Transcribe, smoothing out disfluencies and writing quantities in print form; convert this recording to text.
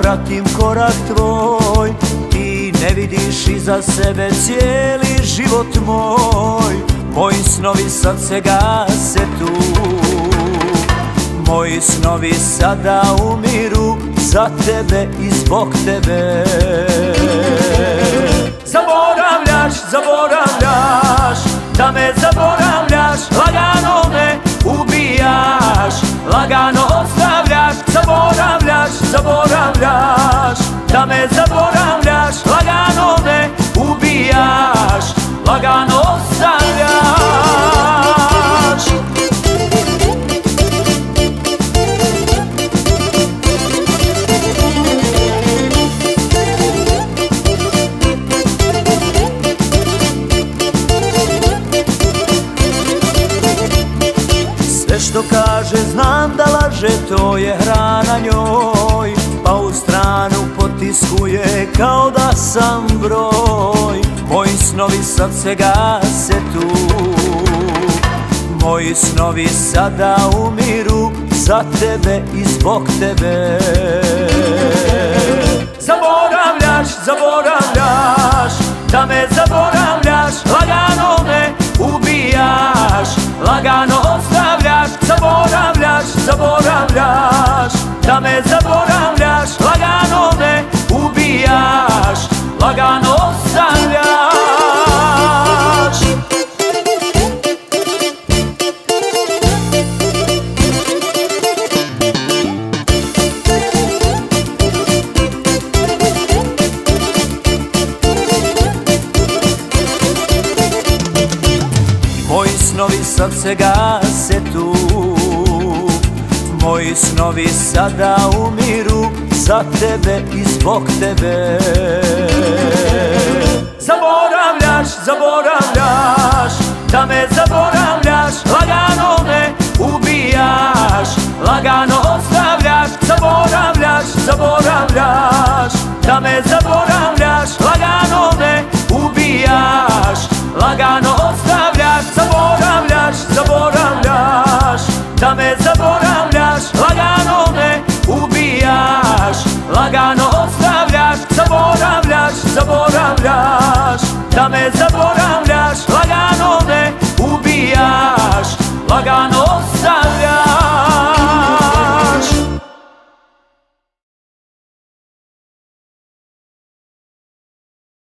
pratim korak tvoj, ti ne vidiš iza sebe cijeli život moj. Moji snovi sad se gase tu, moji snovi sada umiru za tebe i zbog tebe. Zaboravljaš, zaboravljaš, da me zaboravljaš, lagano me ubijaš, lagano ostavljaš. Zaboravljaš, zaboravljaš, da me zaboravljaš, lagano me ubijaš, lagano ostavljaš. Sve što kaže znam da laže, to je hrana njoj, pa u stranu potiskuje kao da sam broj. Moji snovi sad se gase tu, moji snovi sada umiru za tebe i zbog tebe. Zaboravljaš, zaboravljaš, da me zaboravljaš, lagano me ubijaš, lagano ostavljaš. Zaboravljaš, zaboravljaš, da me zaboravljaš, lagano me ubijaš, lagano ostavljaš. Moji snovi sad se gase tu, moji snovi sada umiru za tebe i zbog tebe. Zaboravljaš, zaboravljaš, da me zaboravljaš, lagano me ubijaš, lagano ostavljaš. Zaboravljaš, zaboravljaš, da me zaboravljaš, lagano me ubijaš, lagano ostavljaš. Zaboravljaš, zaboravljaš, da me zaboravljaš, lagano me ubijaš, lagano ostavljaš. Zaboravljaš, zaboravljaš,